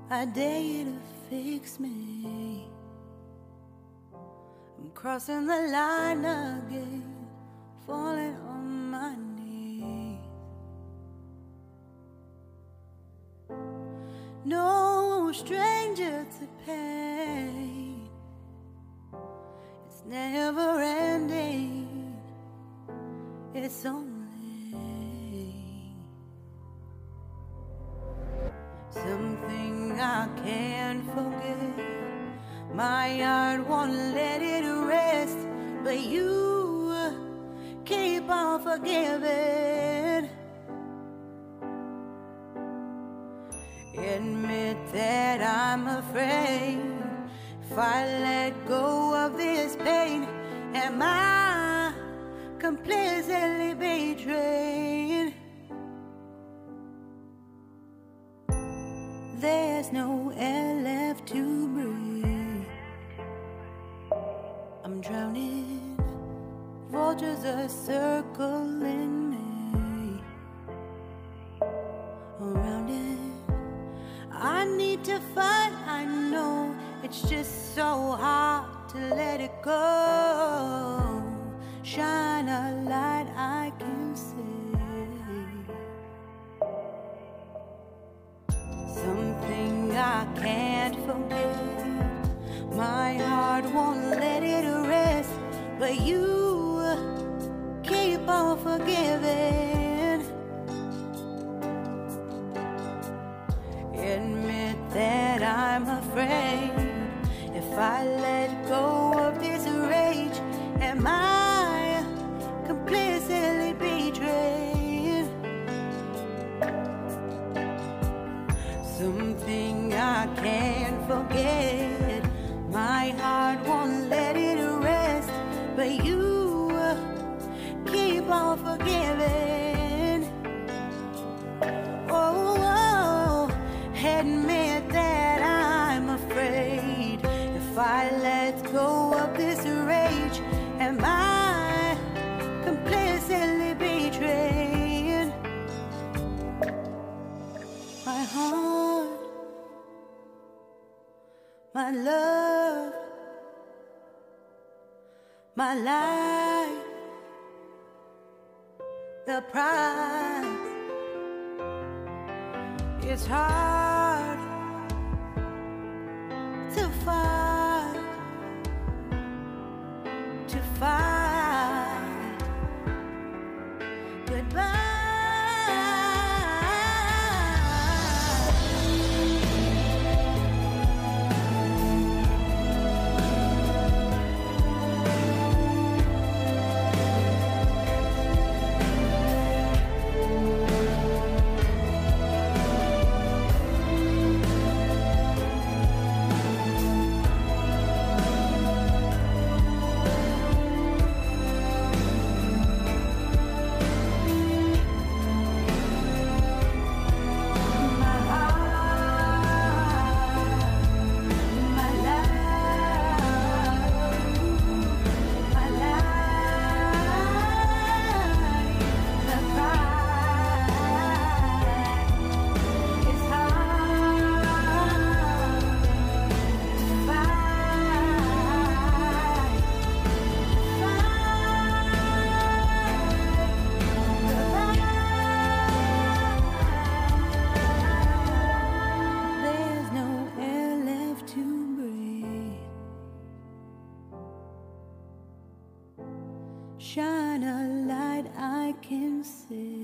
I dare you to fix me. I'm crossing the line again, falling on my knees. No stranger to pain, it's never ending, it's only something I can't forget. My heart won't let it rest, but you keep on forgiving. Admit that I'm afraid. If I let go of this pain, am I completely betrayed? There's no air left to breathe. I'm drowning, vultures are circling me. Around it, I need to fight. I know it's just so hard to let it go. Shine a light I can see. Something I can't forget. My heart won't let it rest, but you keep on forgiving. Admit that I'm afraid. If I let go of this rage, am I completely betrayed? Something I can't forget. My heart won't let it rest, but you keep on forgiving. Oh, admit that I'm afraid. If I let go of this rage, am I completely betrayed? My heart, my love, my life, the price. It's hard to fight, goodbye. Shine a light I can see.